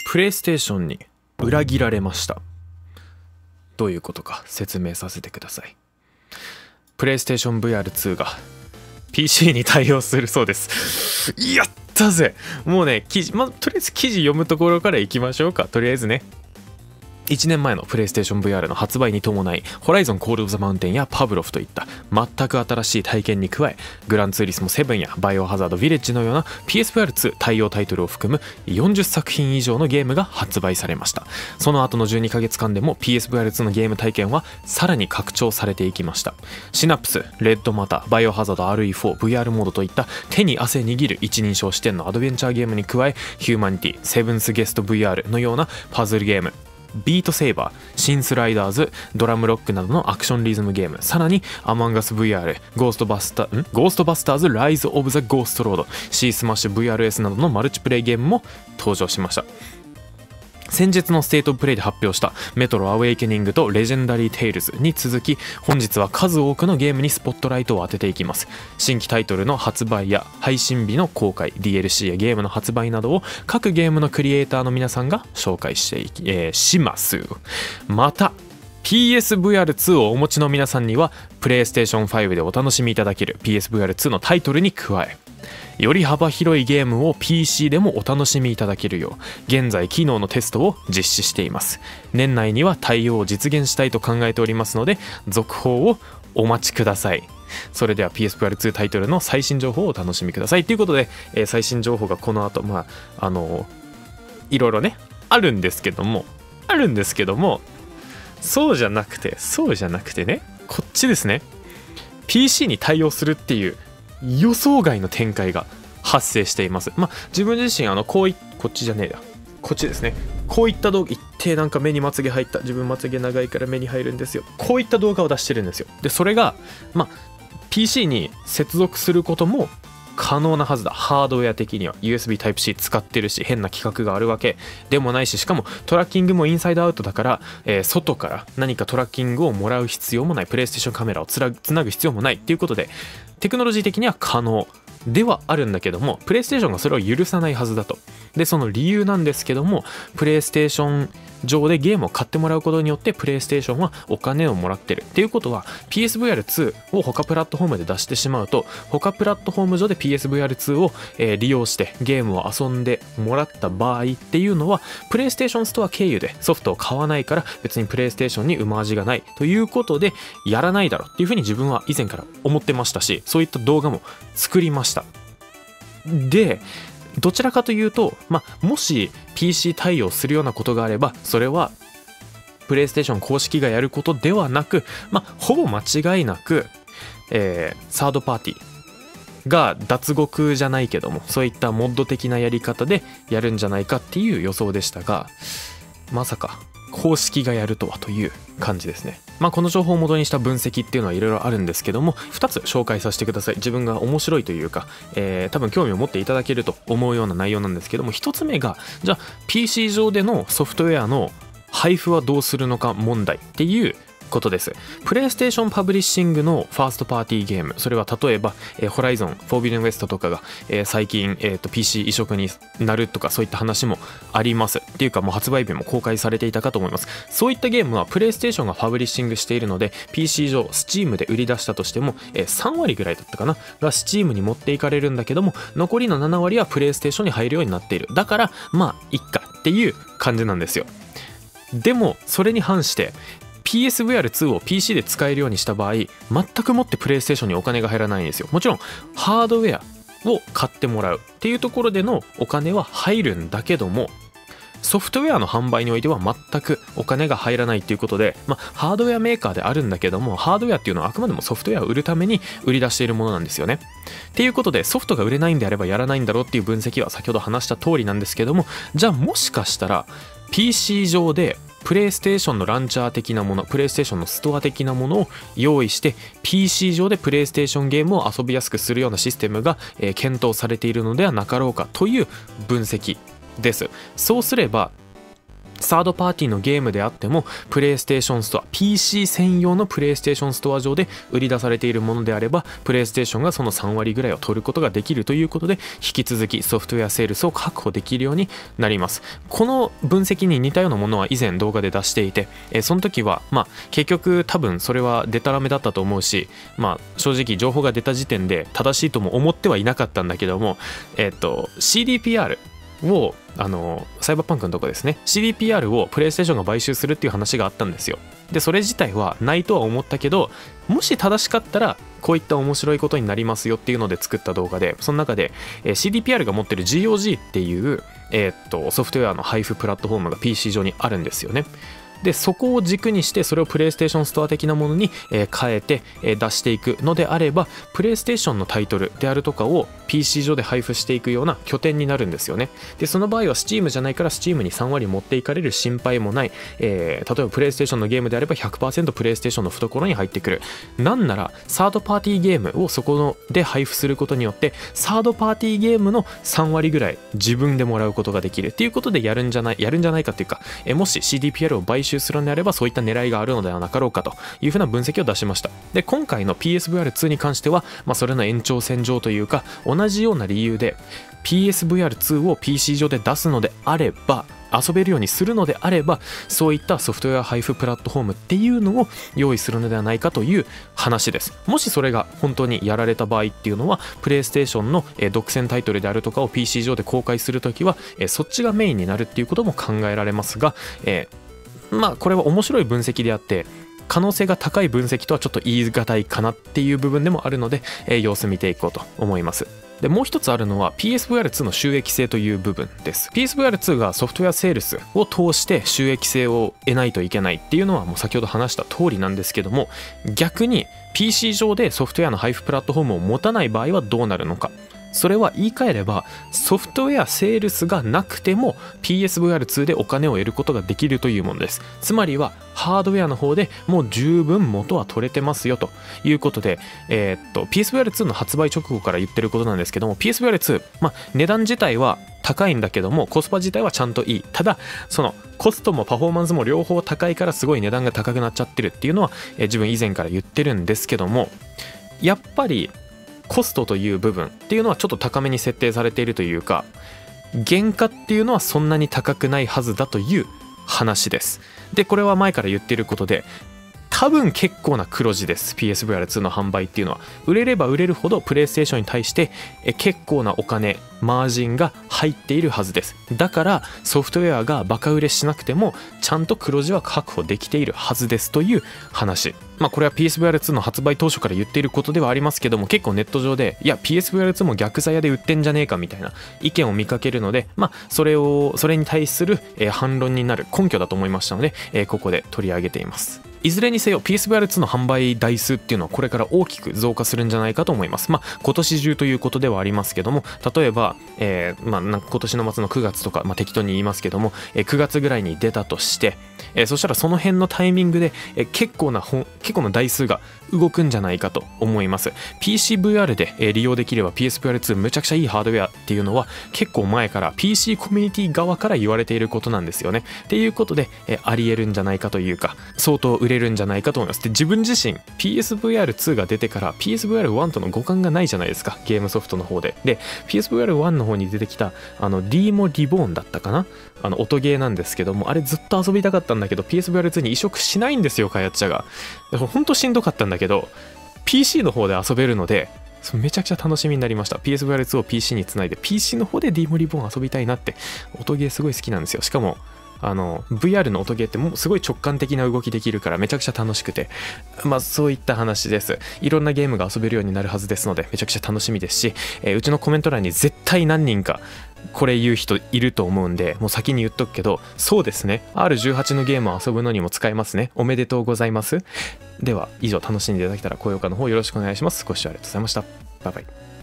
プレイステーションに裏切られました。どういうことか説明させてください。プレイステーション VR2 が PC に対応するそうです。やったぜ。もうね、とりあえず記事読むところからいきましょうか。とりあえずね、1年前のプレイステーション VR の発売に伴い、ホライゾンコールオブザマウンテンやパブロフといった全く新しい体験に加え、グランツーリスモ7やバイオハザードヴィレッジのような PSVR2 対応タイトルを含む40作品以上のゲームが発売されました。その後の12ヶ月間でも PSVR2 のゲーム体験はさらに拡張されていきました。シナプス、レッドマター、バイオハザード RE4、VR モードといった手に汗握る一人称視点のアドベンチャーゲームに加え、ヒューマニティ、セブンスゲスト VR のようなパズルゲーム、ビートセイバー、シンスライダーズ、ドラムロックなどのアクションリズムゲーム、さらにアマンガス VR、ゴーストバスターズライズオブザゴーストロード、シースマッシュ VRS などのマルチプレイゲームも登場しました。先日のステートオブプレイで発表したメトロアウェイケニングとレジェンダリーテイルズに続き、本日は数多くのゲームにスポットライトを当てていきます。新規タイトルの発売や配信日の公開、 DLC やゲームの発売などを各ゲームのクリエイターの皆さんが紹介してします。またPSVR2 をお持ちの皆さんには PlayStation 5でお楽しみいただける PSVR2 のタイトルに加え、より幅広いゲームを PC でもお楽しみいただけるよう現在機能のテストを実施しています。年内には対応を実現したいと考えておりますので、続報をお待ちください。それでは PSVR2 タイトルの最新情報をお楽しみくださいということで、最新情報がこの後いろいろねあるんですけどもそうじゃなくてね、こっちですね、 PC に対応するっていう予想外の展開が発生しています。自分自身こっちですね、こういった動画、一定なんか目にまつげ入った、自分まつげ長いから目に入るんですよ、こういった動画を出してるんですよ。でそれがPC に接続することも可能なはずだ。ハードウェア的には USB Type-C 使ってるし、変な規格があるわけでもないし、しかもトラッキングもインサイドアウトだから、外から何かトラッキングをもらう必要もない、プレイステーションカメラをつなぐ必要もないっていうことで、テクノロジー的には可能ではあるんだけども、プレイステーションがそれを許さないはずだと。でその理由なんですけども、プレイステーション上でゲームを買ってもらうことによってプレイステーションはお金をもらってるっていうことは、 PSVR2 を他プラットフォームで出してしまうと、他プラットフォーム上で PSVR2 を利用してゲームを遊んでもらった場合っていうのは、プレイステーションストア経由でソフトを買わないから、別にプレイステーションに生ま味がないということでやらないだろうっていうふうに自分は以前から思ってましたし、そういった動画も作りました。でどちらかというと、もし PC 対応するようなことがあれば、それはプレイステーション公式がやることではなく、ほぼ間違いなく、サードパーティーが脱獄じゃないけども、そういったモッド的なやり方でやるんじゃないかっていう予想でしたが、まさか公式がやるとはという感じですね。この情報を元にした分析っていうのはいろいろあるんですけども、2つ紹介させてください。自分が面白いというか、多分興味を持っていただけると思うような内容なんですけども、1つ目が、じゃあ PC 上でのソフトウェアの配布はどうするのか問題っていうことです。プレイステーションパブリッシングのファーストパーティーゲーム、それは例えば、ホライゾン、フォービルンウエストとかが、最近、PC 移植になるとか、そういった話もあります。っていうかもう発売日も公開されていたかと思います。そういったゲームはプレイステーションがパブリッシングしているので、 PC 上 Steam で売り出したとしても、3割ぐらいだったかなが Steam に持っていかれるんだけども、残りの7割はプレイステーションに入るようになっている。だからいっかっていう感じなんですよ。でもそれに反してPSVR2 を PC で使えるようにした場合、全くもってプレイステーションにお金が入らないんですよ。もちろんハードウェアを買ってもらうっていうところでのお金は入るんだけども、ソフトウェアの販売においては全くお金が入らないっていうことで、ハードウェアメーカーであるんだけども、ハードウェアっていうのはあくまでもソフトウェアを売るために売り出しているものなんですよね。っていうことで、ソフトが売れないんであればやらないんだろうっていう分析は先ほど話した通りなんですけども、じゃあもしかしたら PC 上でプレイステーションのランチャー的なもの、プレイステーションのストア的なものを用意して PC 上でプレイステーションゲームを遊びやすくするようなシステムが検討されているのではなかろうかという分析です。そうすればサードパーティーのゲームであってもプレイステーションストア PC 専用のプレイステーションストア上で売り出されているものであればプレイステーションがその3割ぐらいを取ることができるということで引き続きソフトウェアセールスを確保できるようになります。この分析に似たようなものは以前動画で出していて、その時は結局多分それはデタラメだったと思うし、正直情報が出た時点で正しいとも思ってはいなかったんだけども、CDPRをサイバーパンクのとこですね、 CDPR をプレイステーションが買収するっていう話があったんですよ。でそれ自体はないとは思ったけど、もし正しかったらこういった面白いことになりますよっていうので作った動画で、その中で、CDPR が持ってる GOG っていう、ソフトウェアの配布プラットフォームが PC 上にあるんですよね。でそこを軸にしてそれをプレイステーションストア的なものに変えて出していくのであれば、プレイステーションのタイトルであるとかを PC 上で配布していくような拠点になるんですよね。でその場合は Steam じゃないから Steam に3割持っていかれる心配もない、例えばプレイステーションのゲームであれば 100% プレイステーションの懐に入ってくる。なんならサードパーティーゲームをそこで配布することによってサードパーティーゲームの3割ぐらい自分でもらうことができるっていうことでやるんじゃないかっていうか、もし CDPR を買収するのであればそういった狙いがあるのではなかろうかというふうな分析を出しました。で今回の PSVR2 に関しては、それの延長線上というか同じような理由で PSVR2 を PC 上で出すのであれば、遊べるようにするのであれば、そういったソフトウェア配布プラットフォームっていうのを用意するのではないかという話です。もしそれが本当にやられた場合っていうのは、プレイステーションの独占タイトルであるとかを PC 上で公開するときはそっちがメインになるっていうことも考えられますが、これは面白い分析であって可能性が高い分析とはちょっと言い難いかなっていう部分でもあるので、様子見ていこうと思います。でもう一つあるのは PSVR2 の収益性という部分です。 PSVR2 がソフトウェアセールスを通して収益性を得ないといけないっていうのはもう先ほど話した通りなんですけども、逆に PC 上でソフトウェアの配布プラットフォームを持たない場合はどうなるのか。それは言い換えればソフトウェアセールスがなくても PSVR2 でお金を得ることができるというものです。つまりはハードウェアの方でもう十分元は取れてますよということで、PSVR2 の発売直後から言ってることなんですけども、 PSVR2、値段自体は高いんだけどもコスパ自体はちゃんといい。ただそのコストもパフォーマンスも両方高いからすごい値段が高くなっちゃってるっていうのは、自分以前から言ってるんですけども、やっぱりコストという部分っていうのはちょっと高めに設定されているというか、原価っていうのはそんなに高くないはずだという話です。でこれは前から言っていることで、多分結構な黒字です。 PSVR2 の販売っていうのは売れれば売れるほどプレイステーションに対して結構なお金マージンが入っているはずです。だからソフトウェアがバカ売れしなくてもちゃんと黒字は確保できているはずですという話。これは PSVR2 の発売当初から言っていることではありますけども、結構ネット上でいや PSVR2 も逆ザヤで売ってんじゃねえかみたいな意見を見かけるので、それに対する反論になる根拠だと思いましたので、ここで取り上げています。いずれにせよ PSVR2 の販売台数っていうのはこれから大きく増加するんじゃないかと思います。今年中ということではありますけども、例えば、今年の末の9月とか、適当に言いますけども、9月ぐらいに出たとして、そしたらその辺のタイミングで、結構な台数が動くんじゃないかと思います。 PCVR で、利用できれば PSVR2 むちゃくちゃいいハードウェアっていうのは結構前から PC コミュニティ側から言われていることなんですよね。っていうことで、ありえるんじゃないかというか相当売れるんじゃないかと思います。で自分自身 PSVR2 が出てから PSVR1 との互換がないじゃないですか、ゲームソフトの方で。で PSVR1 の方に出てきたD もリボーンだったかな、音ゲーなんですけども、あれずっと遊びたかったんだけど PSVR2 に移植しないんですよ、開発者が。ほんとしんどかったんだけど PC の方で遊べるのでめちゃくちゃ楽しみになりました。 PSVR2 を PC につないで PC の方で D もリボーン遊びたいなって。音ゲーすごい好きなんですよ。しかもVR の音ゲーってもうすごい直感的な動きできるからめちゃくちゃ楽しくて、そういった話です。いろんなゲームが遊べるようになるはずですのでめちゃくちゃ楽しみですし、うちのコメント欄に絶対何人かこれ言う人いると思うんでもう先に言っとくけど、そうですね R18 のゲームを遊ぶのにも使えますね。おめでとうございます。では以上、楽しんでいただけたら高評価の方よろしくお願いします。ご視聴ありがとうございました。バイバイ。